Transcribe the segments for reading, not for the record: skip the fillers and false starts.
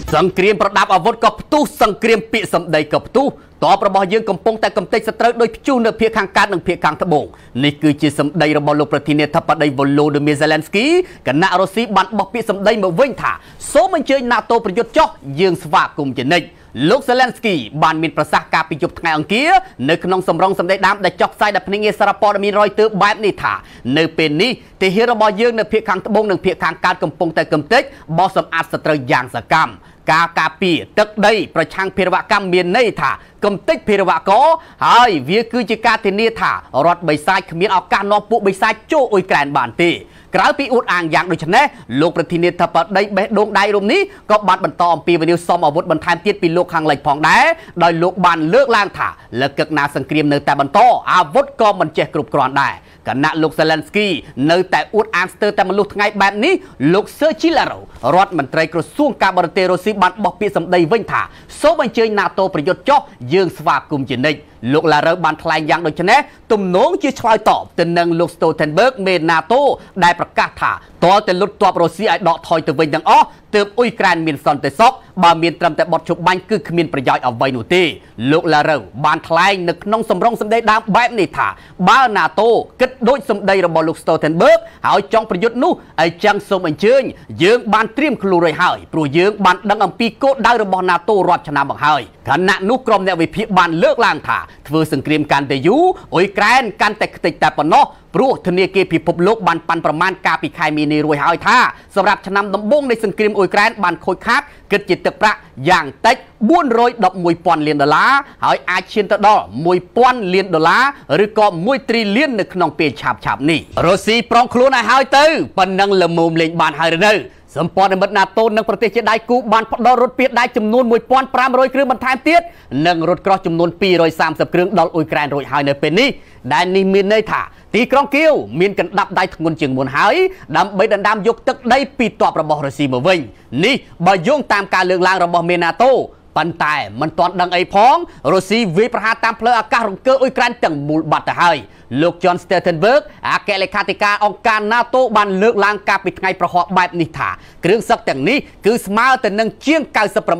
សង្គ្រាមប្រដាប់អាវុធក៏ផ្ទុះសង្គ្រាមពាក្យសម្ដីក៏ផ្ទុះតបរបស់យើងកំពុងតែកំទេចសត្រូវដោយព្យុះនៅភាគខាងកើតនិងភាគខាងត្បូងនេះគឺជាសម្ដីរបស់លោកប្រធានាធិបតី Volodymyr Zelensky គណៈរុស្ស៊ីបានបោះពាក្យសម្ដីមកវិញថាសូមអញ្ជើញ NATO ប្រយុទ្ធចុះយើងស្វាគមន៍ជានិច្ចលោក Zelensky បានមានប្រសាសន៍ការពីយប់ថ្ងៃអង្គារនៅក្នុងសម្រងសម្ដីដើមដែលចុះផ្សាយដោយភ្នាក់ងារសារព័ត៌មាន Reuters បែបនេះថានៅពេលនេះទាហានរបស់យើងនៅភាគខាងត្បូងនិងភាគខាងកើតកំពុងតែកំទេចបោះសម្អាតសត្រូវយ៉ាងសកម្មការការពារទឹកដីប្រឆាំងភេរវកម្មមានន័យថាកំទេចភេរវករហើយវាគឺជាការធានាថារដ្ឋបិសាចគ្មានឱកាសនាំពួកបិសាចចូលអ៊ុយក្រែនបានទេក្រៅពីអួតអាងយ៉ាងដូចនេះលោកប្រធានាធិបតីបេះដូងដៃរំនេះក៏បានបន្តអំពាវនាវសុំអាវុធបន្ថែមទៀតពីលោកខាងលិចផងដែរដោយលោកបានលើកឡើងថាលើកឹកណាសង្គ្រាមនៅតែបន្តអាវុធក៏មិនចេះគ្រប់គ្រាន់ដែរគណៈលោក Zelensky នៅតែអួតអាងស្ទើរតែមនុស្សថ្ងៃបែបនេះលោក Sergey Lavrov រដ្ឋមន្ត្រីក្រសួងការបរទេសរុស្ស៊ីបានបោះពាក្យសម្ដីវិញថាសូមអញ្ជើញ NATO ប្រយុទ្ធចុះយើងស្វាគមន៍ជានិច្ចលោក Lavrov បានថ្លែងយ៉ាងដូចនេះទំនងជាឆ្លើយតបទៅនឹងលោក Stoltenberg មេ NATO ដែលប្រកាសថាតើតែលុតទ័ពរុស្ស៊ីឲ្យដកថយទៅវិញទាំងអស់ទើបអ៊ុយក្រែនមានសន្តិសុខបើមានត្រឹមតែបទជប់បាញ់គឺគ្មានប្រយោជន៍អ្វីនោះទេលោក Lavrov បានថ្លែងនៅក្នុងសម្រងសម្ដីដើមបែបនេះថាបើ NATO គិតដូចសម្ដីរបស់លោក Stoltenberg ហើយចង់ប្រយុទ្ធនោះឲ្យចឹងសូមអញ្ជើញយើងបានត្រៀមខ្លួនរួចហើយព្រោះយើងបានដឹងអំពីគោលដៅរបស់ NATO រាប់ឆ្នាំមកហើយខណៈនោះក្រុមអ្នកវិភាគបានលើកឡើងថាធ្វើសង្គ្រាមកាន់តែយូរអ៊ុយក្រែនកាន់តែខ្ទេចតែប៉ុណ្ណោះព្រោះធនាគារពិភពលោកបានប៉ាន់ប្រមាណកាលពីខែមីនារួចហើយថាសម្រាប់ឆ្នាំដំបូងនៃសង្គ្រាមអ៊ុយក្រែនបានខូចខាតគិតជាទឹកប្រាក់យ៉ាងតិច411,000 លានដុល្លារហើយអាចឈានទៅដល់ 1,000 លានដុល្លារឬក៏1 trillion នៅក្នុងពេលឆាប់ៗនេះរុស្ស៊ីប្រងខ្លួនឲ្យហើយទៅប៉ុណ្ណឹងល្មមលេងបានហើយឬនៅសម្ព័ន្ធមិត្ត NATO និងប្រទេសជាដៃគូបានផ្ដល់រថពាសដែកចំនួន 1,500 គ្រឿងបន្ថែមទៀតនិងរថក្រោះចំនួន 230 គ្រឿងដល់អ៊ុយក្រែនរួចហើយនៅពេលនេះដែលនេះមានន័យថាទីក្រុងគៀវមានកណ្ដាប់ដៃធ្ងន់ជាងមុនហើយដើម្បីដណ្ដើមយកទឹកដីពីទ័ពរបស់រុស្ស៊ីមកវិញនេះបើយោងតាមការលើកឡើងរបស់មេ NATO ប៉ុន្តែមិនទាន់ដឹងអីផងរុស្ស៊ីវាយប្រហារតាមផ្លូវអាកាសរង្គើអ៊ុយក្រែនទាំងមូលបាត់ទៅហើយលោក John Stoltenberg អគ្គលេខាធិការអង្គការ NATO បានលើកឡើងកាលពីថ្ងៃប្រហ័សបែបនេះថាគ្រឿងសឹកទាំងនេះគឺស្មើទៅនឹងជាង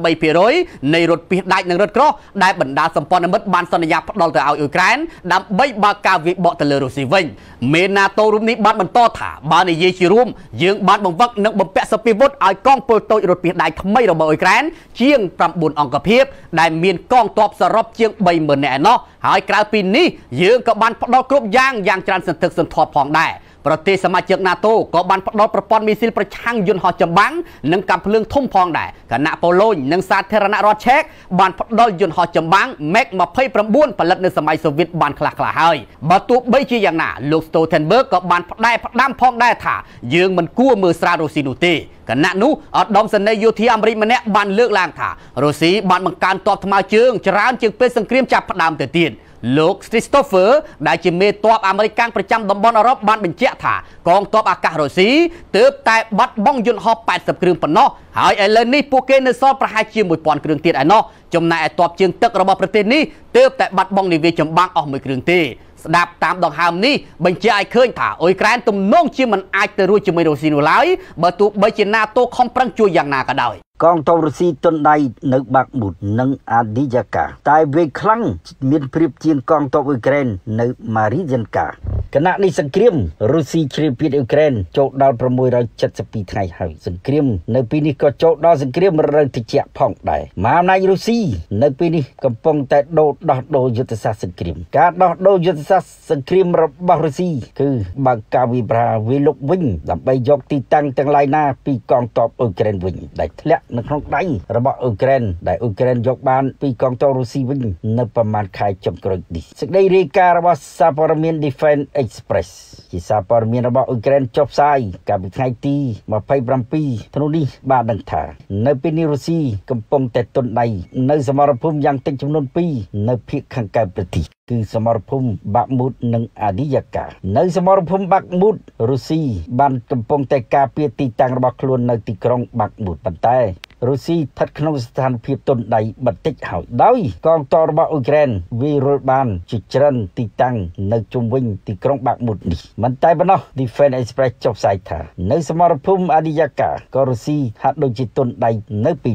98% នៃរថពាសដែកនិងរថក្រោះដែលបណ្ដាសម្ព័ន្ធមិត្តបានសន្យាផ្ដល់ទៅឲ្យអ៊ុយក្រែនដើម្បីបើកការវាយបកទៅលើរុស្ស៊ីវិញមេ NATO រូបនេះបានបន្តថាបើនិយាយជារួមយើងបានបង្វឹកនិងបំពាក់សព្វវុធឲ្យកងពលតូចរថពាសដែកថ្មីរបស់អ៊ុយក្រែនជាង 9 អង្គភាពដែលមានកងទ័ពសរុបជាង 30,000 នាក់ឯណោះហើយក្រៅពីនេះយើងក៏បានផ្ដល់គ្រប់យ៉ាងច្រើនសន្ធឹកសន្ធាប់ផងដែរប្រទេសសមាជិក NATO ក៏បានផ្ដល់ប្រព័ន្ធមីស៊ីលប្រឆាំងយន្តហោះចម្បាំងនិងកាំភ្លើងធំផងដែរគណៈប៉ូឡូញនិងសាធារណរដ្ឋឆេកបានផ្ដល់យន្តហោះចម្បាំង MiG-29 ផលិតនៅសម័យសូវៀតបានខ្លះៗហើយបើទោះបីជាយ៉ាងណាលោក Stoltenberg ក៏បានផ្ដែផ្ដាំផងដែរថាយើងមិនគួរមើលស្រាលរុស្ស៊ីនោះទេគណៈនោះឧត្តមសេនីយ៍យោធាអាមេរិកម្នាក់បានលើកឡើងថារុស្ស៊ីបានបង្កើនទ័ពថ្មើរជើងច្រើនជាងពេលសង្គ្រាមចាប់ផ្ដើមទៅទៀតលោក Christopher ដែលជាមេទ័ពអាមេរិកប្រចាំតំបន់អឺរ៉ុបបានបញ្ជាក់ថាកងទ័ពអាកាសរុស្ស៊ីទើបតែបាត់បង់យន្តហោះ 80 គ្រឿងប៉ុណ្ណោះហើយឥឡូវនេះពួកគេនៅសល់ប្រហែលជា 1,000 គ្រឿងទៀតឯណោះចំណែកឯទ័ពជើងទឹករបស់ប្រទេសនេះទើបតែបាត់បង់នាវាចម្បាំងអស់មួយគ្រឿងទេស្ដាប់តាមដង្ហើមនេះបញ្ជាក់ឲ្យឃើញថាអ៊ុយក្រែនទំនងជាមិនអាចទៅរួចជាមួយរុស្ស៊ីនោះឡើយបើទោះបីជា NATO ខំប្រឹងជួយយ៉ាងណាក៏ដោយកងទ័ពរុស្ស៊ីទន់ដៃនៅបាក់មូតនិងអាឌីយ៉ាកាតែវាយខ្លាំងមានព្រៀបជាងកងទ័ពអ៊ុយក្រែននៅម៉ារីយ៉ានកាគណៈនេះសង្គ្រាមរុស្ស៊ីជ្រាបពីអ៊ុយក្រែនចូលដល់672ថ្ងៃហើយសង្គ្រាមនៅពេលនេះក៏ចូលដល់សង្គ្រាមរឹងត្រជាក់ផងដែរមហាអំណាចរុស្ស៊ីនៅពេលនេះកំពុងតែដោះដូរយុទ្ធសាស្ត្រសង្គ្រាមការដោះដូរយុទ្ធសាស្ត្រសង្គ្រាមរបស់រុស្ស៊ីគឺបើកការវិប្រាវាលុកវិញដើម្បីយកទីតាំងទាំងឡាយណាពីកងទ័ពអ៊ុយក្រែនវិញដែលធ្លាក់នៅក្នុងដៃរបស់អ៊ុយក្រែនដែលអ៊ុយក្រែនយកបានពីកងទ័ពរុស្ស៊ីវិញនៅប្រមាណខែចុងក្រោយនេះសេចក្តីរាយការណ៍របស់សារព័ត៌មាន Defense Express ជាសារព័ត៌មានរបស់អ៊ុយក្រែនចុះផ្សាយកាលពីថ្ងៃទី27ធ្នូនេះបានដឹងថានៅពេលនេះរុស្ស៊ីកំពុងតែទន់ដៃនៅសមរភូមិយ៉ាងតិចចំនួន2នៅភាគខាងកើតប្រទេសគឺសមរភូមិបាក់មូតនិងអាឌីយ៉ាកានៅសមរភូមិបាក់មូតរុស្ស៊ីបានកំពុងតែការពារទីតាំងរបស់ខ្លួននៅទីក្រុងបាក់មូតប៉ុន្តែរុស្ស៊ីស្ថិតក្នុងស្ថានភាពទន់ដៃបន្តិចហើយដោយកងទ័ពរបស់អ៊ុយក្រែនវាយរុលបានជាច្រើនទីតាំងនៅជុំវិញទីក្រុងបាក់មូតនេះមិនតែប៉ុណ្ណោះ Defense Express ចុះផ្សាយថានៅសមរភូមិអាឌីយ៉ាកាក៏រុស្ស៊ីហាក់ដូចជាទន់ដៃនៅពេលនេះ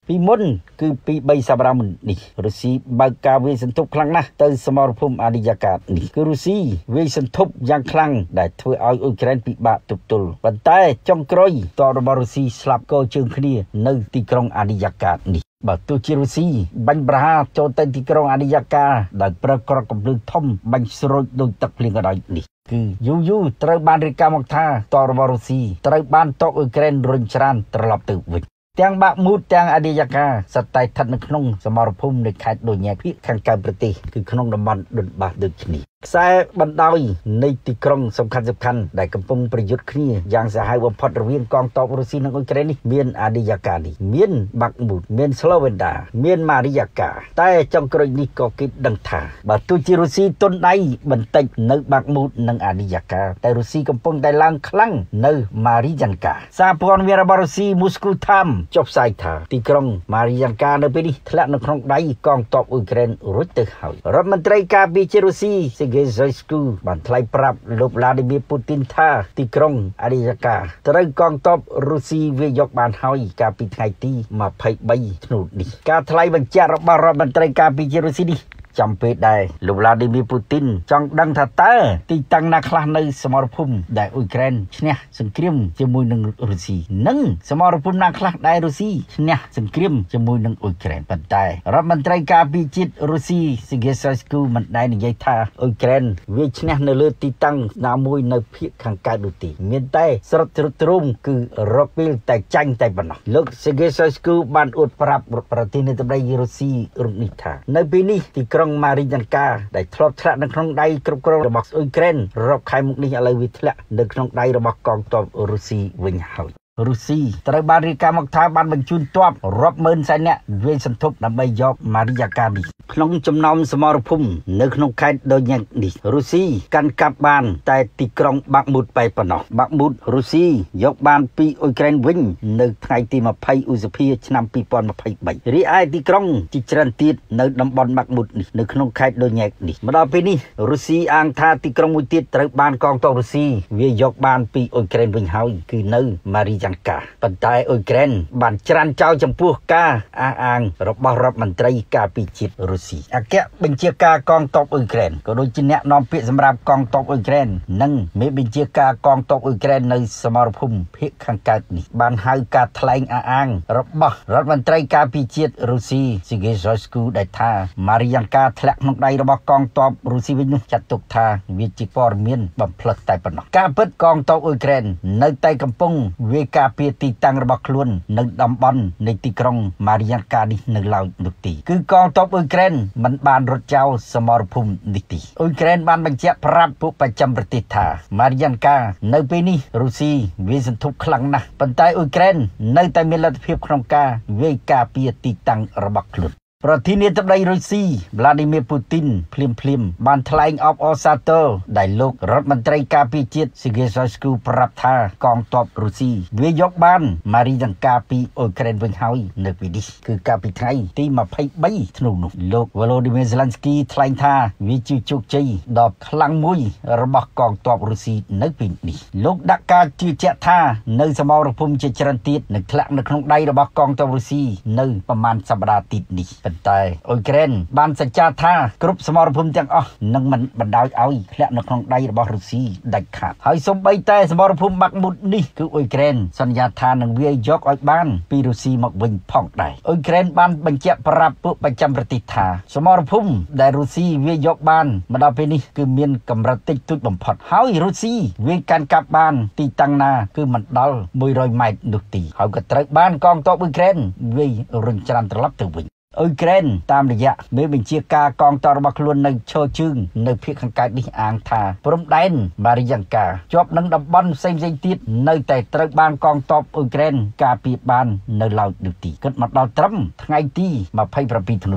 ពីមុនគឺពី3សប្តាហ៍មុននេះរុស្ស៊ីបើកការវាយសន្ទប់ខ្លាំងណាស់ទៅសមរភូមិអាឌីយ៉ាកានេះគឺរុស្ស៊ីវាយសន្ទប់យ៉ាងខ្លាំងដែលធ្វើឲ្យអ៊ុយក្រែនពិបាកទប់ទល់ប៉ុន្តែចុងក្រោយតបរបស់រុស្ស៊ីស្លាប់កជើងគ្នានៅទីក្រុងអាឌីយ៉ាកានេះបើទោះជារុស្ស៊ីបាញ់ប្រហារចូលទៅទីក្រុងអាឌីយ៉ាកាដោយប្រើក្រកកម្លាំងធំបាញ់ស្រូចដោយទឹកភ្លៀងក៏ដោយនេះគឺយូរត្រូវបានរាយការណ៍មកថាតបរបស់រុស្ស៊ីត្រូវបានតបអ៊ុយក្រែនរុញច្រានត្រឡប់ទៅវិញទាំងបាក់មូតទាំងអាឌីយ៉ាកាសត្វតែស្ថិតនៅក្នុងសមរភូមិនៃខេត្តដូញែកភាគខាងកើតប្រទេសគឺក្នុងតំបន់ដុនបាសដូចគ្នាខ្សែបណ្ដោយនៃទីក្រុងសំខាន់ដែលកំពុងប្រយុទ្ធគ្នាយ៉ាងសាហាវបំផុតរវាងកងទ័ពរុស្ស៊ីនិងអ៊ុយក្រែននេះមានអាឌីយ៉ាកានេះមានបាក់មូតមានស្លូវេនដាមានម៉ារីយ៉ាកាតែចុងក្រោយនេះក៏គេដឹងថាបើទោះជារុស្ស៊ីទុនដៃបន្តិចនៅបាក់មូតនិងអាឌីយ៉ាកាតែរុស្ស៊ីកំពុងតែឡើងខ្លាំងនៅម៉ារីយ៉ាកាសារព័ត៌មានរបស់រុស្ស៊ីមូស្គូថាមចុះផ្សាយថាទីក្រុងម៉ារីយ៉ាកានៅពេលនេះធ្លាក់នៅក្នុងដៃកងទ័ពអ៊ុយក្រែនរួចទៅហើយរដ្ឋមន្ត្រីការពារជាតិរុស្ស៊ីZysku បានថ្លែងប្រាប់លោកវ្លាឌីមៀពូទីនថាទីក្រុងអាឌីយ៉ាកាត្រូវកងទ័ពរុស្ស៊ីវាយយកបានហើយកាលពីថ្ងៃទី23ធ្នូនេះការថ្លែងបញ្ជាក់របស់រដ្ឋមន្ត្រីការពារជាតិរុស្ស៊ីនេះចាំពេលដែរលោកវ្លាឌីមៀពូទីនចង់ដឹងថាតើទីតាំងណាខ្លះនៅសមរភូមិដែលអ៊ុយក្រែនឈ្នះសង្គ្រាមជាមួយនឹងរុស្ស៊ីនិងសមរភូមិណាខ្លះដែលរុស្ស៊ីឈ្នះសង្គ្រាមជាមួយនឹងអ៊ុយក្រែនប៉ុន្តែរដ្ឋមន្ត្រីការពារជាតិរុស្ស៊ី Zysku មិនដែលនិយាយថាអ៊ុយក្រែនវាឈ្នះនៅលើទីតាំងណាមួយនៅភាគខាងកើតនោះទេមានតែស្រុតជ្រុតទ្រុំគឺរកពេលតែចាញ់តែប៉ុណ្ណោះលោក Zysku បានអួតប្រាប់ប្រធានាធិបតីរុស្ស៊ីរុននេះថានៅពេលនេះទីក្រុងម៉ារីយ៉ាកាដែលធ្លាប់ធ្លាក់នៅក្នុងដៃគ្រប់គ្រងរបស់អ៊ុយក្រែនរាប់ខែមុខនេះឥឡូវវាធ្លាក់នៅក្នុងដៃរបស់កងទ័ពរុស្ស៊ីវិញហើយរុស្ស៊ីត្រូវបានរាយការណ៍មកថាបានបញ្ជូនទ័ពរាប់ម៉ឺនសែននាក់វាយសន្ធប់ដើម្បីយកម៉ារីយ៉ាកានេះក្នុងចំណោមសមរភូមិនៅក្នុងខេត្តដូញែកនេះរុស្ស៊ីកាន់កាប់បានតែទីក្រុងបាក់មូតប៉ុណ្ណោះបាក់មូតរុស្ស៊ីយកបានពីអ៊ុយក្រែនវិញនៅថ្ងៃទី20ឧសភាឆ្នាំ2023រីឯទីក្រុងជាច្រើនទៀតនៅតំបន់បាក់មូតនេះនៅក្នុងខេត្តដូញែកនេះមកដល់ពេលនេះរុស្ស៊ីអាងថាទីក្រុងមួយទៀតត្រូវបានកងទ័ពរុស្ស៊ីវាយកបានពីអ៊ុយក្រែនវិញហើយគឺនៅម៉ារីយ៉ាកាប៉ុន្តែអ៊ុយក្រែនបានច្រានចោលចំពោះការអះអាងរបស់រដ្ឋមន្ត្រីការពារជាតិរុស្ស៊ីអគ្គបញ្ជាការកងទ័ពអ៊ុយក្រែនក៏ដូចជាអ្នកនាំពាក្យសម្រាប់កងទ័ពអ៊ុយក្រែននិងមេបញ្ជាការកងទ័ពអ៊ុយក្រែននៅសមរភូមិភាគខាងកើតនេះបានហៅការថ្លែងអះអាងរបស់រដ្ឋមន្ត្រីការពារជាតិរុស្ស៊ី Zysku ដែលថាម៉ារីយ៉ាកាធ្លាក់ក្នុងដៃរបស់កងទ័ពរុស្ស៊ីវិញនោះចាត់ទុកថាវាជាព័ត៌មានបំផ្លិចតែប៉ុណ្ណោះការពិតកងទ័ពអ៊ុយក្រែននៅតែកំពុងវាយការពារទីតាំងរបស់ខ្លួននៅតំបន់នៃទីក្រុងម៉ារីយ៉ាកានេះនៅឡើយនោះទេគឺកងទ័ពអ៊ុយក្រែនមិនបានរត់ចោលសមរភូមិនេះទេអ៊ុយក្រែនបានបញ្ជាក់ប្រាប់ពួកបច្ចឹមប្រទេសថាម៉ារីយ៉ាកានៅពេលនេះរុស្ស៊ីវាយសន្ធប់ខ្លាំងណាស់ប៉ុន្តែអ៊ុយក្រែននៅតែមានលទ្ធភាពក្នុងការវាយការពារទីតាំងរបស់ខ្លួនប្រធានាធិបតីរុស្ស៊ី Vladimir Putin ភ្លាមបានថ្លែងអបអរសាទរដែលលោករដ្ឋមន្ត្រីការពារជាតិ Zysku ប្រាប់ថាកងទ័ពរុស្ស៊ីវាយកបានម៉ារីយ៉ាកាពីអ៊ុយក្រែនវិញហើយនៅពេលនេះគឺកាលពីថ្ងៃទី23ធ្នូនោះលោក Volodymyr Zelensky ថ្លែងថាវាជាជោគជ័យដ៏ខ្លាំងមួយរបស់កងទ័ពរុស្ស៊ីនៅពេលនេះលោកដាក់ការជឿជាក់ថានៅសមរភូមិជាច្រើនទៀតនឹងធ្លាក់នៅក្នុងដៃរបស់កងទ័ពរុស្ស៊ីនៅប្រមាណសប្តាហ៍ទៀតនេះតែអ៊ុយក្រែនបានសច្ចាថាគ្រប់សមរភូមិទាំងអស់នឹងមិនបណ្ដោយឲ្យធ្លាក់នៅក្នុងដៃរបស់រុស្ស៊ីដាច់ខាតហើយសូម្បីតែសមរភូមិបាក់មូតនេះគឺអ៊ុយក្រែនសន្យាថានឹងវាយយកឲ្យបានពីរុស្ស៊ីមកវិញផងដែរអ៊ុយក្រែនបានបញ្ជាក់ប្រាប់ពួកបច្ចឹមប្រទេសថាសមរភូមិដែលរុស្ស៊ីវាយកបានមកដល់ពេលនេះគឺមានកម្រិតតិចតួចបំផុតហើយរុស្ស៊ីវាកាន់កាប់បានទីតាំងណាគឺមិនដល់100ម៉ែត្រនោះទេហើយក៏ត្រូវបានកងទ័ពអ៊ុយក្រែនវាយរុញច្រានត្រឡប់ទៅវិញអ៊ុយក្រែនតាមរយៈមេបញ្ជាការកងទ័ពរបស់ខ្លួននៅឈរជើងនៅភាគខាងកើតនេះអាងថាព្រំដែនម៉ារីយ៉ាកាជាប់នឹងតំបន់ផ្សេងទៀតនៅតែត្រូវបានកងទ័ពអ៊ុយក្រែនការពារបាននៅឡើយនោះទីគិតមកដល់ត្រឹមថ្ងៃទី27ធ្នូនេះ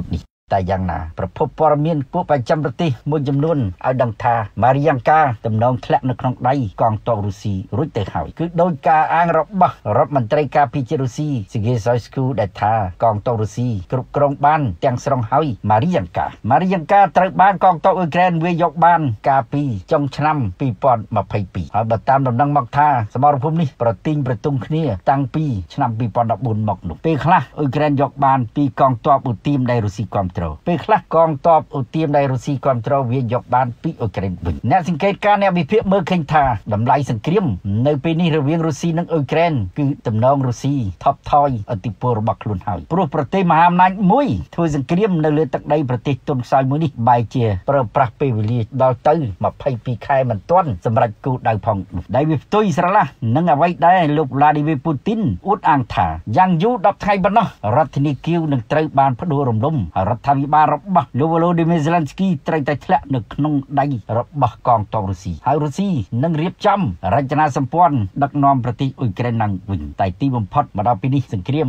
តែយ៉ាងណាប្រភពព័ត៌មានពួកប្រចាំប្រទេសមួយចំនួនឲ្យដឹងថាម៉ារីយ៉ាងកាតំណងធ្លាក់នៅក្នុងដៃកងទ័ពរុស្ស៊ីរួចទៅហើយគឺដោយការអាងរបស់រដ្ឋមន្ត្រីការពារជាតិរុស្ស៊ីសេហ្គេសយស្គូដែលថាកងទ័ពរុស្ស៊ីគ្រប់គ្រងបានទាំងស្រុងហើយម៉ារីយ៉ាងកាត្រូវបានកងទ័ពអ៊ុយក្រែនវាយយកបានកាលពីចុងឆ្នាំ2022ហើយបើតាមដំណឹងមកថាសមរភូមិនេះប្រទីងប្រទង់គ្នាតាំងពីឆ្នាំ2014មកនោះពេលខ្លះអ៊ុយក្រែនយកបានពីកងទ័ពឧទាមដែលរុស្ស៊ីគ្រប់គ្រងពេលខ្លះកងទ័ពឧទាមដែលរុស្ស៊ីគ្រប់គ្រងវាយកបានពីអ៊ុយក្រែនវិញអ្នកសង្កេតការណ៍អ្នកវិភាគមើលឃើញថាតម្លៃសង្គ្រាមនៅពេលនេះរវាងរុស្ស៊ីនិងអ៊ុយក្រែនគឺតំណងរុស្ស៊ីថប់ថយឥទ្ធិពលរបស់ខ្លួនហើយព្រោះប្រទេសមហាអំណាចមួយធ្វើសង្គ្រាមនៅលើទឹកដីប្រទេសទុនខ្សោយមួយនេះបែរជាប្រើប្រាស់ពេលវេលាដល់ទៅ22ខែមិនទាន់សម្រាប់គោលដៅផងដែលវាផ្ទុយស្រឡះនឹងអ្វីដែលលោកវ្លាឌីមៀរពូទីនអួតអាងថាយ៉ាងយូរ10ថ្ងៃប៉ុណ្ណោះរដ្ឋធានីគៀវនឹងត្រូវបានផ្ដួលរំលំរដ្ឋាភិបាលរបស់លោក Volodymyr Zelensky ត្រូវតែធ្លាក់នៅក្នុងដៃរបស់កងទ័ពរុស្ស៊ីហើយរុស្ស៊ីនឹងរៀបចំរចនាសម្ព័ន្ធដឹកនាំប្រទេសអ៊ុយក្រែនឡើងវិញតែទីបំផុតមកដល់ពេលនេះសង្គ្រាម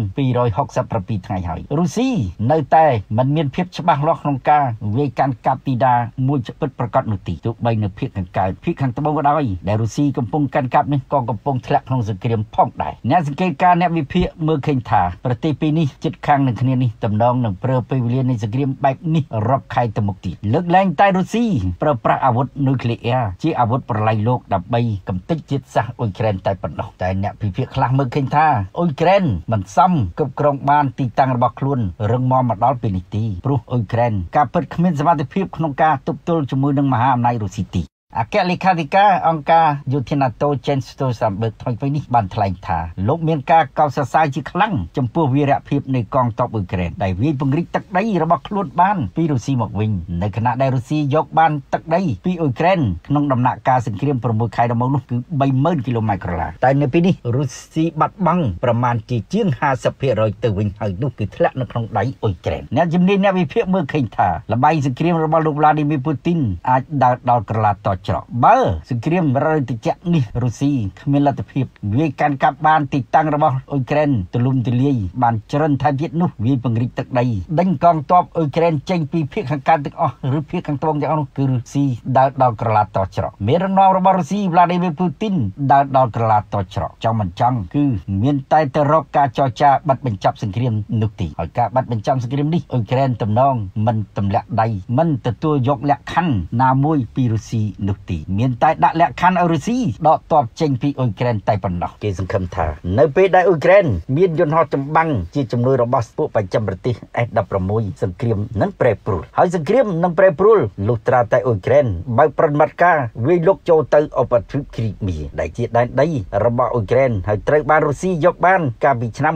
267ថ្ងៃហើយរុស្ស៊ីនៅតែមិនមានភាពច្បាស់លាស់ក្នុងការវាយកាន់កាប់ទីដាមួយពិតប្រាកដនោះទេទោះបីនៅភាគខាងកើតភាគខាងត្បូងក៏ដោយដែលរុស្ស៊ីកំពុងកាន់កាប់នេះក៏កំពុងធ្លាក់ក្នុងសង្គ្រាមផងដែរអ្នកសង្កេតការណ៍អ្នកវិភាគមើលឃើញថាប្រទេសពីរនេះជិតខាងនឹងគ្នានេះតំណងនឹងប្រើពេលវេលានៃសង្គ្រាមបែបនេះរាប់ខែទៅមុខទៀតលើកលែងតែរុស្ស៊ីប្រើប្រាស់អាវុធនុយក្លេអ៊ែរជាអាវុធប្រឡាយលោកដើម្បីកំទេចជាតិសាសន៍អ៊ុយក្រែនតែប៉ុណ្ណោះតែអ្នកវិភាគខ្លះមើលឃើញថាអ៊ុយក្រែនមិនសមគ្រប់គ្រងបានទីតាំងរបស់ខ្លួនរឹងមាំមកដល់ពេលនេះទេព្រោះអ៊ុយក្រែនការពិតគ្មានសមត្ថភាពក្នុងការទប់ទល់ជាមួយនឹងមហាអំណាចរុស្ស៊ីទេអគ្គលេខាធិការអង្គការយោធា NATO Jens Stoltenberg ថ្មីៗនេះបានថ្លែងថាលោកមានការកោតសរសើរជាខ្លាំងចំពោះវីរភាពនៃកងទ័ពអ៊ុយក្រែនដែលវាយពង្រីកទឹកដីរបស់ខ្លួនបានពីរុស្ស៊ីមកវិញនៅខណៈដែលរុស្ស៊ីយកបានទឹកដីពីអ៊ុយក្រែនក្នុងដំណាក់កាលសង្គ្រាម6ខែដំបូងនោះគឺ 30,000 គីឡូម៉ែត្រក្រឡាតែនៅពេលនេះរុស្ស៊ីបាត់បង់ប្រមាណជាង 50% ទៅវិញហើយនោះគឺធ្លាក់នៅក្នុងដៃអ៊ុយក្រែនអ្នកជំនាញអ្នកវិភាគមើលឃើញថាលបាយសង្គ្រាមរបស់លោក Vladimir Putin អាចដើរដល់ក្រឡាតច្រកបើសង្គ្រាមរលតិចនេះរុស្ស៊ីគ្មានលទ្ធភាពវាយកាន់កាប់បានទីតាំងរបស់អ៊ុយក្រែនទូលំទូលាយបានច្រើនថែមទៀតនោះវាយពង្រីកទឹកដីដេញកងទ័ពអ៊ុយក្រែនចេញពីភាគខាងកើតទាំងអស់ឬភាគខាងត្បូងទាំងអស់នោះគឺរុស្ស៊ីដើរដល់ក្រឡាតច្រកមេដឹកនាំរបស់រុស្ស៊ី Vladimir Putin ដើរដល់ក្រឡាតច្រកចង់មិនចង់គឺមានតែទៅរកការចរចាបិទបញ្ចប់សង្គ្រាមនោះទេហើយការបិទបញ្ចប់សង្គ្រាមនេះអ៊ុយក្រែនតំណងមិនទម្លាក់ដៃមិនទទួលយកលក្ខខណ្ឌណាមួយពីរុស្ស៊ីនោះទេមានតែដាក់លក្ខខណ្ឌឲ្យរុស្ស៊ីដកទ័ពចេញពីអ៊ុយក្រែនតែប៉ុណ្ណោះគេសង្ឃឹមថានៅពេលដែលអ៊ុយក្រែនមានយន្តហោះចម្បាំងជាជំនួយរបស់ពួកបច្ចឹមប្រទេស S16 សង្គ្រាមនឹងប្រែប្រួលហើយសង្គ្រាមនឹងប្រែប្រួលលុះត្រាតែអ៊ុយក្រែនបើកប្រតិបត្តិការវាយលុកចូលទៅឧបទ្វីបគ្រីមៀដែលជាដែនដីរបស់អ៊ុយក្រែនហើយត្រូវបានរុស្ស៊ីយកបានកាលពីឆ្នាំ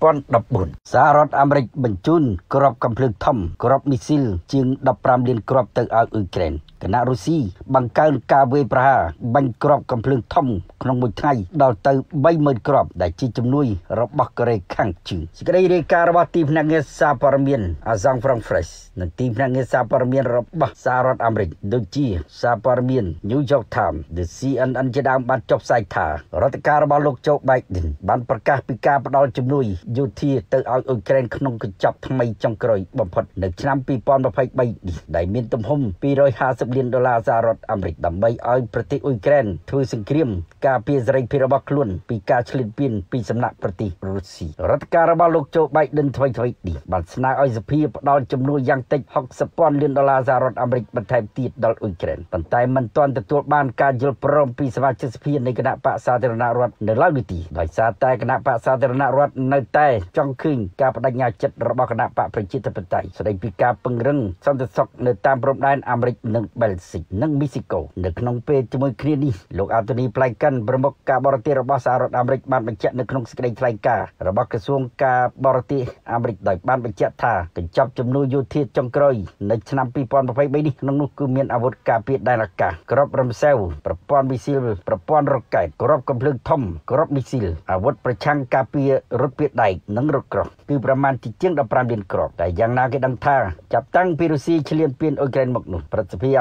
2014សហរដ្ឋអាមេរិកបញ្ជូនគ្រាប់កាំភ្លើងធំគ្រាប់មីស៊ីលជាង15លានគ្រាប់ទៅឲ្យអ៊ុយក្រែនគណៈរុស្ស៊ីបង្កើនការវាយប្រហារបាញ់គ្រាប់កាំភ្លើងធំក្នុងមួយថ្ងៃដល់ទៅ 30,000 គ្រាប់ដែលជាជំនួយរបស់កូរ៉េខាងជើងសេចក្តីរាយការណ៍របស់ទីភ្នាក់ងារសារព័ត៌មាន Agence France-Presse និងទីភ្នាក់ងារសារព័ត៌មានរបស់សហរដ្ឋអាមេរិកដូចជាសារព័ត៌មាន New York Times The CNN ជាដើមបានចុះផ្សាយថារដ្ឋការរបស់លោកโจ Biden បានប្រកាសពីការផ្តល់ជំនួយយោធាទៅឲ្យអ៊ុយក្រែនក្នុងកញ្ចប់ថ្មីចុងក្រោយបំផុតនៅឆ្នាំ2023នេះដែលមានទំហំ$250 លានសហរដ្ឋអាមេរិកដើម្បីឲ្យប្រទេសអ៊ុយក្រែនធ្វើសង្គ្រាមការពារសេរីភាពរបស់ខ្លួនពីការឈ្លានពានពីសំណាក់ប្រទេសរុស្ស៊ីរដ្ឋការរបស់លោកโจ Biden ថ្មីនេះបានស្នើឲ្យសភាផ្តល់ជំនួយយ៉ាងតិច$60,000 លានសហរដ្ឋអាមេរិកបន្ថែមទៀតដល់អ៊ុយក្រែនប៉ុន្តែមិនទាន់ទទួលបានការយល់ព្រមពីសមាជិកសភានៃគណៈបក្សសាធារណរដ្ឋនៅឡើយនោះទេដោយសារតែគណៈបក្សសាធារណរដ្ឋនៅតែចង់ឃើញការបដិញ្ញាចិត្តរបស់គណៈបកប្រជាធិបតេយ្យស្តីពីការពង្រឹងសន្តិសុខនៅតាមព្រំដែនអាមេរិកនិងបែលហ្សិកនិងមីស៊ីកូនៅក្នុងពេលជាមួយគ្នានេះលោកអាតូនីប្លែកិនប្រមុខការបរទេសរបស់សហរដ្ឋអាមេរិកបានបញ្ជាក់នៅក្នុងសេចក្តីថ្លែងការណ៍របស់ក្រសួងការបរទេសអាមេរិកដោយបានបញ្ជាក់ថាកញ្ចប់ជំនួយយោធាចុងក្រោយនៅឆ្នាំ2023នេះក្នុងនោះគឺមានអាវុធការពារដែនអាកាសគ្រាប់រំសេវប្រព័ន្ធមីស៊ីលប្រព័ន្ធរ៉ុកែតគ្រាប់កាំភ្លើងធំគ្រាប់មីស៊ីលអាវុធប្រឆាំងការពាររថពាដែកនិងរថក្រោះគឺប្រមាណជាង15លានគ្រាប់តែយ៉ាងណាគេដឹងថាចាប់តាំងពីរុស្ស៊ីឈ្លានពានអ៊ុយក្រែនមកនោះប្រតិភិអា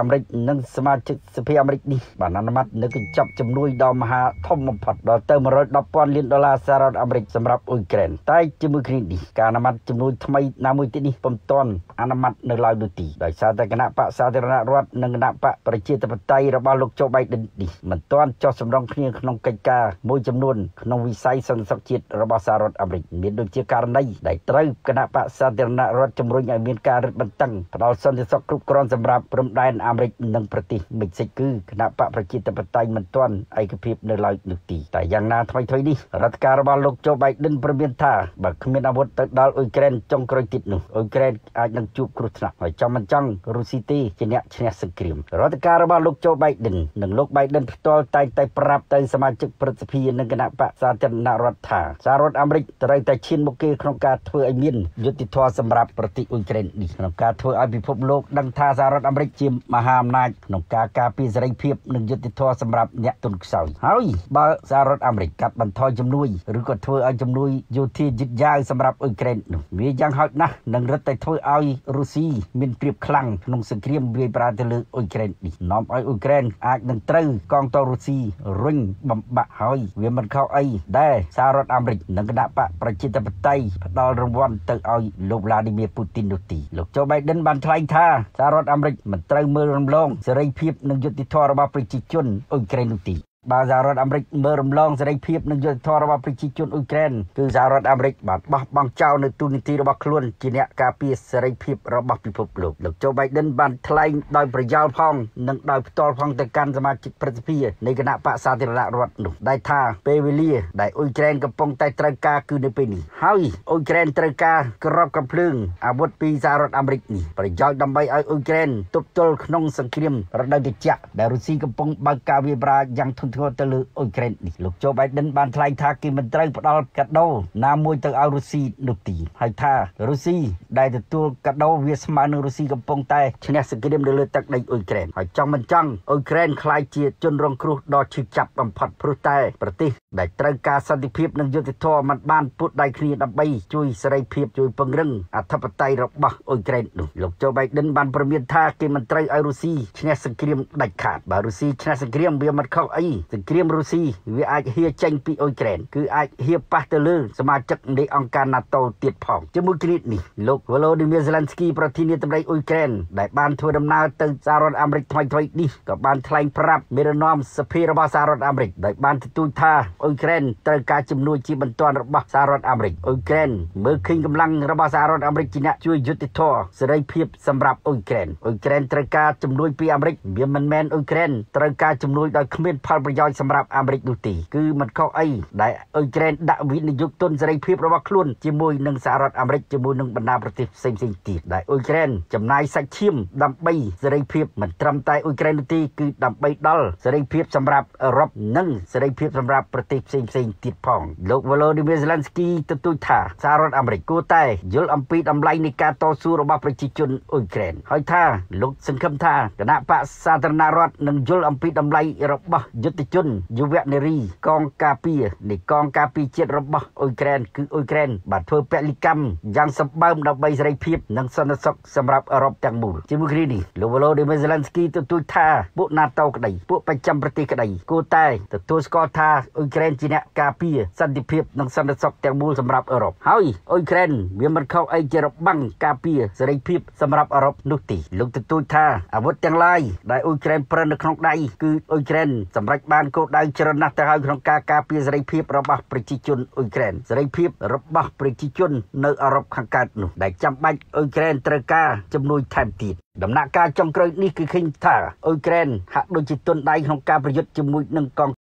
អាមេរិកនិងសមាជិកសភាអាមេរិកនេះបានអនុម័តនៅកញ្ចប់ជំនួយដ៏មហាធំបំផុតដល់ទៅ$110,000 លានសហរដ្ឋអាមេរិកសម្រាប់អ៊ុយក្រែនតែជាមួយគ្នានេះការអនុម័តជំនួយថ្មីណាមួយទៀតនេះពុំទាន់អនុម័តនៅឡើយនោះទេដោយសារតែគណៈបកសាធារណរដ្ឋនិងគណៈបកប្រជាធិបតេយ្យរបស់លោកโจ Biden នេះមិនទាន់ចុះសម្រុងគ្នាក្នុងកិច្ចការមួយចំនួនក្នុងវិស័យសន្តិសុខជាតិរបស់សហរដ្ឋអាមេរិកមានដូចជាករណីដែលត្រូវគណៈបកសាធារណរដ្ឋជំរុញឲ្យមានការរឹតបន្តឹងផ្ដល់សន្តិសុខគ្រប់គ្រាន់សម្រាប់ព្រំដែនអាមេរិកនិងប្រទេសមិចស៊ិកគឺគណៈបកប្រជាធិបតេយ្យមិនទាន់ឯកភាពនៅឡើយនោះទេតែយ៉ាងណាថ្មីៗនេះរដ្ឋការរបស់លោកโจ Biden ព្រមានថាបើគ្មានអាវុធទៅដល់អ៊ុយក្រែនចុងក្រោយទៀតនោះអ៊ុយក្រែនអាចនឹងជួបគ្រោះថ្នាក់ហើយចង់មិនចង់រុស្ស៊ីទេជាអ្នកឈ្នះសង្គ្រាមរដ្ឋការរបស់លោកโจ Biden និងលោក Biden ផ្ទាល់តែងតែប្រាប់ទៅសមាជិកព្រឹទ្ធសភានិងគណៈបកសាធារណរដ្ឋថាសហរដ្ឋអាមេរិកត្រូវតែឈានមុខគេក្នុងការធ្វើឲ្យមានយុត្តិធម៌សម្រាប់ប្រទេសអ៊ុយក្រែននេះក្នុងការធ្វើឲ្យពិភពលោកដឹងថាសហរដ្ឋអាមេរិកជាមហាអំណាចក្នុងការការពារសេរីភាពនិងយុត្តិធម៌សម្រាប់អ្នកទុនខ្សោយហើយបើសហរដ្ឋអាមេរិកកាត់បន្ថយជំនួយឬក៏ធ្វើឲ្យជំនួយយោធាយឺតយ៉ាវសម្រាប់អ៊ុយក្រែននោះវាយ៉ាងហោចណាស់នឹងរឹតតែធ្វើឲ្យរុស្ស៊ីមានព្រៀបខ្លាំងក្នុងសង្គ្រាមវាយប្រហារទៅលើអ៊ុយក្រែននេះនាំឲ្យអ៊ុយក្រែនអាចនឹងត្រូវកងទ័ពរុស្ស៊ីរុញបំបាក់ហើយវាមិនខុសអីដែលសហរដ្ឋអាមេរិកនិងគណៈបកប្រជាធិបតេយ្យផ្ដល់រង្វាន់ទៅឲ្យលោក Vladimir Putin នោះទេលោកโจ Biden បានថ្លែងថាសហរដ្ឋអាមេរិកមិនត្រូវមើលរំលងសេរីភាពនិងយុត្តិធម៌របស់ប្រជាជនអ៊ុយក្រែននោះទេបើសហរដ្ឋអាមេរិកមើលរំលងសេរីភាពនិងយុត្តិធម៌របស់ប្រជាជនអ៊ុយក្រែនគឺសហរដ្ឋអាមេរិកបានបោះបង់ចោលនៅទូនីតិរបស់ខ្លួនជាអ្នកការពារសេរីភាពរបស់ពិភពលោកលោកโจ Biden បានថ្លែងដោយប្រយោលផងនិងដោយផ្ទាល់ផងទៅកាន់សមាជិកព្រឹទ្ធសភានៃគណៈបកសាធារណរដ្ឋនោះដែលថាពេលវេលាដែលអ៊ុយក្រែនកំពុងតែត្រូវការគឺនៅពេលនេះហើយអ៊ុយក្រែនត្រូវការក្របកាំភ្លើងអាវុធពីសហរដ្ឋអាមេរិកនេះប្រយោជន៍ដើម្បីឲ្យអ៊ុយក្រែនទប់ទល់ក្នុងសង្គ្រាមរដូវត្រជាក់ដែលរុស្ស៊ីកំពុងបើកការវាយប្រហារយ៉ាងធ្ងន់ធ្ងរទៅលើអ៊ុយក្រែននេះលោកโจ Biden បានថ្លែងថាគេមិនត្រូវផ្ដល់កាដូណាមួយទៅឲ្យរុស្ស៊ីនោះទេហើយថារុស្ស៊ីដែលទទួលកាដូវាស្មើនឹងរុស្ស៊ីកំពុងតែឈ្នះសង្គ្រាមនៅលើទឹកដីអ៊ុយក្រែនហើយចង់មិនចង់អ៊ុយក្រែនក្លាយជាជនរងគ្រោះដ៏ឈឺចាប់បំផុតព្រោះតែប្រទេសដែលត្រូវការសន្តិភាពនិងយុត្តិធម៌មិនបានពុតដៃគ្នាដើម្បីជួយសេរីភាពជួយពង្រឹងអធិបតេយ្យរបស់អ៊ុយក្រែននោះលោកโจ Biden បានព្រមានថាគេមិនត្រូវឲ្យរុស្ស៊ីឈ្នះសង្គ្រាមដាច់ខាតបើរុស្ស៊ីឈ្នះសង្គ្រាមវាមិនខុសអីសង្គ្រាមរុស្ស៊ីវាអាចហៀចេញពីអ៊ុយក្រែនគឺអាចហៀប៉ះទៅលើសមាជិកនៃអង្គការ NATO ទៀតផងជាមួយគ្នានេះលោក Volodymyr Zelensky ប្រធានាធិបតីអ៊ុយក្រែនដែលបានធ្វើដំណើរទៅសហរដ្ឋអាមេរិកថ្មីៗនេះក៏បានថ្លែងប្រាប់មេដឹកនាំសភារបស់សហរដ្ឋអាមេរិកដោយបានទទូចថាអ៊ុយក្រែនត្រូវការជំនួយជាបន្ទាន់របស់សហរដ្ឋអាមេរិកអ៊ុយក្រែនមើលឃើញកម្លាំងរបស់សហរដ្ឋអាមេរិកជាអ្នកជួយយុត្តិធម៌សេរីភាពសម្រាប់អ៊ុយក្រែនត្រូវការជំនួយពីអាមេរិកវាមិនមែនអ៊ុយក្រែនត្រូវការជំនួយដោយគ្មានផលប្រយោជន៍សម្រាប់អាមេរិកនោះទេគឺមិនខុសអីដែលអ៊ុយក្រែនដាក់វិនិយោគទុនសេរីភាពរបស់ខ្លួនជាមួយនឹងសហរដ្ឋអាមេរិកជាមួយនឹងបណ្ដាប្រទេសផ្សេងៗទៀតដែលអ៊ុយក្រែនចំណាយសាច់ឈាមដើម្បីសេរីភាពមិនត្រឹមតែអ៊ុយក្រែននោះទេគឺដើម្បីដល់សេរីភាពសម្រាប់អឺរ៉ុបនិងសេរីភាពសម្រាប់ប្រទេសផ្សេងៗទៀតផងលោក Volodymyr Zelensky ទទូចថាសហរដ្ឋអាមេរិកគួរតែយល់អំពីតម្លៃនៃការតស៊ូរបស់ប្រជាជនអ៊ុយក្រែនហើយថាលោកសង្ឃឹមថាគណៈបកសាធារណរដ្ឋនឹងយល់អំពីតម្លៃរបស់យុទ្ធជនយុវនារីកងការពារនៃកងការពារជាតិរបស់អ៊ុយក្រែនគឺអ៊ុយក្រែនបានធ្វើពលិកម្មយ៉ាងសម្បើមដើម្បីសេរីភាពនិងសន្តិសុខសម្រាប់អឺរ៉ុបទាំងមូលជាមួយគ្នានេះលោក Volodymyr Zelensky ទទូចថាពួក NATO ក្តីពួកប្រចាំប្រទេសក្តីគួរតែទទួលស្គាល់ថាអ៊ុយក្រែនជាអ្នកការពារសន្តិភាពនិងសន្តិសុខទាំងមូលសម្រាប់អឺរ៉ុបហើយអ៊ុយក្រែនវាមិនខុសអីជារបាំងការពារសេរីភាពសម្រាប់អឺរ៉ុបនោះទេលោកទទូចថាអាវុធទាំងឡាយដែលអ៊ុយក្រែនប្រើនៅក្នុងដៃគឺអ៊ុយក្រែនសម្រេចបានគោលដៅច្រើនណាស់ទៅហើយក្នុងការការពារសេរីភាពរបស់ប្រជាជនអ៊ុយក្រែនសេរីភាពរបស់ប្រជាជននៅអឺរ៉ុបខាងកើតនោះដែលចាំបាច់អ៊ុយក្រែនត្រូវការជំនួយថែមទៀតដំណាក់កាលចុងក្រោយនេះគឺឃើញថាអ៊ុយក្រែនហាក់ដូចជាទន់ដៃក្នុងការប្រយុទ្ធជាមួយនឹងកង